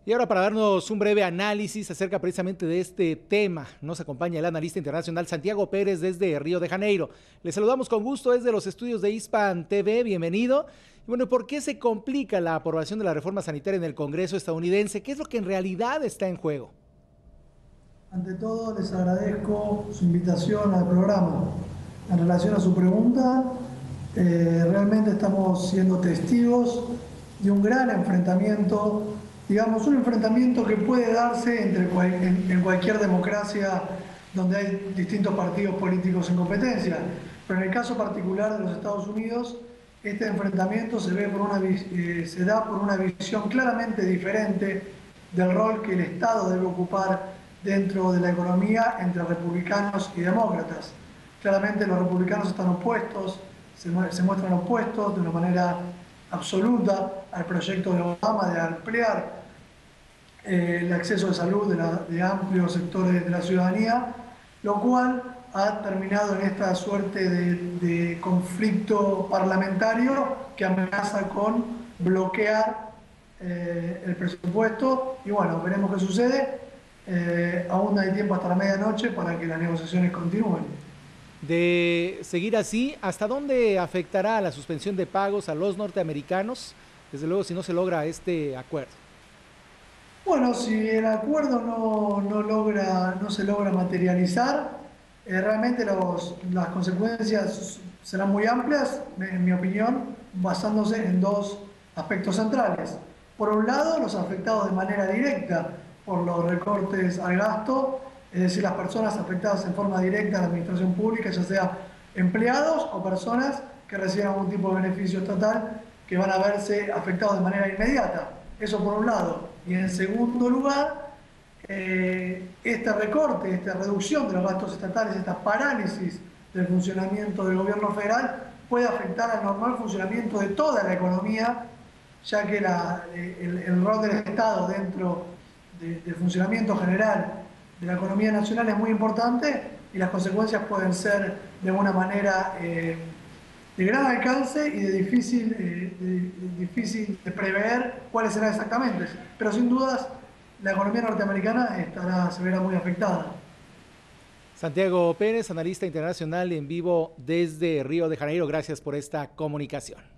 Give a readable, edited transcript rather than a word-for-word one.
Y ahora para darnos un breve análisis acerca precisamente de este tema, nos acompaña el analista internacional Santiago Pérez desde Río de Janeiro. Le saludamos con gusto desde los estudios de Hispan TV, bienvenido. Y bueno, ¿por qué se complica la aprobación de la reforma sanitaria en el Congreso estadounidense? ¿Qué es lo que en realidad está en juego? Ante todo, les agradezco su invitación al programa. En relación a su pregunta, realmente estamos siendo testigos de un gran enfrentamiento, digamos, un enfrentamiento que puede darse en cualquier democracia donde hay distintos partidos políticos en competencia. Pero en el caso particular de los Estados Unidos, este enfrentamiento se da por una visión claramente diferente del rol que el Estado debe ocupar dentro de la economía entre republicanos y demócratas. Claramente los republicanos están opuestos, se muestran opuestos de una manera absoluta al proyecto de Obama de ampliar el acceso de salud de amplios sectores de la ciudadanía, lo cual ha terminado en esta suerte de conflicto parlamentario que amenaza con bloquear el presupuesto. Y bueno, veremos qué sucede. Aún hay tiempo hasta la medianoche para que las negociaciones continúen. De seguir así, ¿hasta dónde afectará la suspensión de pagos a los norteamericanos? Desde luego, si no se logra este acuerdo. Bueno, si el acuerdo no se logra materializar, realmente las consecuencias serán muy amplias, en mi opinión, basándose en dos aspectos centrales. Por un lado, los afectados de manera directa por los recortes al gasto, es decir, las personas afectadas en forma directa a la administración pública, ya sea empleados o personas que reciben algún tipo de beneficio estatal que van a verse afectados de manera inmediata. Eso por un lado. Y en segundo lugar, este recorte, esta reducción de los gastos estatales, esta parálisis del funcionamiento del gobierno federal puede afectar al normal funcionamiento de toda la economía, ya que el rol del Estado dentro del funcionamiento general de la economía nacional es muy importante y las consecuencias pueden ser de una manera de gran alcance y de difícil de prever cuáles serán exactamente. Pero sin dudas, la economía norteamericana se verá muy afectada. Santiago Pérez, analista internacional en vivo desde Río de Janeiro, gracias por esta comunicación.